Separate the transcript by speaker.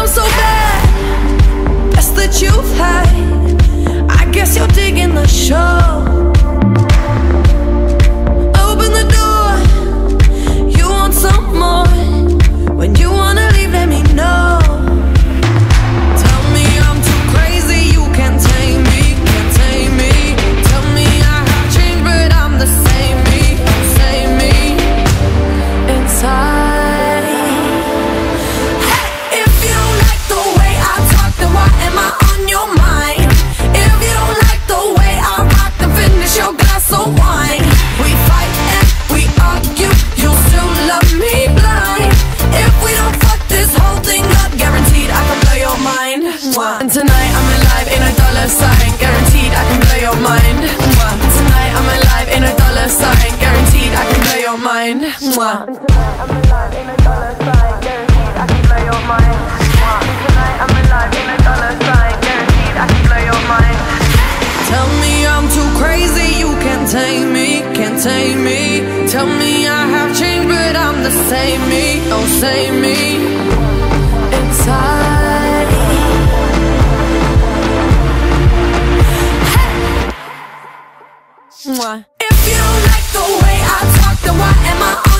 Speaker 1: I'm so bad, best that you've had. I guess you're digging the show. Open the door, you want some more. When you wanna leave, let me know. Tell me I'm too crazy, you can't tame me, can't tame me. Tell me I have changed, but I'm the same me, same me inside. Hey, if you don't like the way I talk, then why am I on your mind? If you don't like the way I rock, then finish your glass of wine. We fight and we argue, you'll still love me blind. If we don't fuck this whole thing up, guaranteed I can blow your mind. And tonight I'm alive in a dollar sign, guaranteed I can blow your mind. Tonight I'm alive in a dollar sign, guaranteed I can blow your mind. Tonight I'm alive in a dollar sign, guaranteed I can blow your mind. Tonight I'm alive in a dollar sign, guaranteed I can blow your mind. Tell me I'm too crazy, you can't tame me, can't tame me. Tell me I have changed, but I'm the same me, oh same me inside. Hey. If you don't like the way I talk, then why am I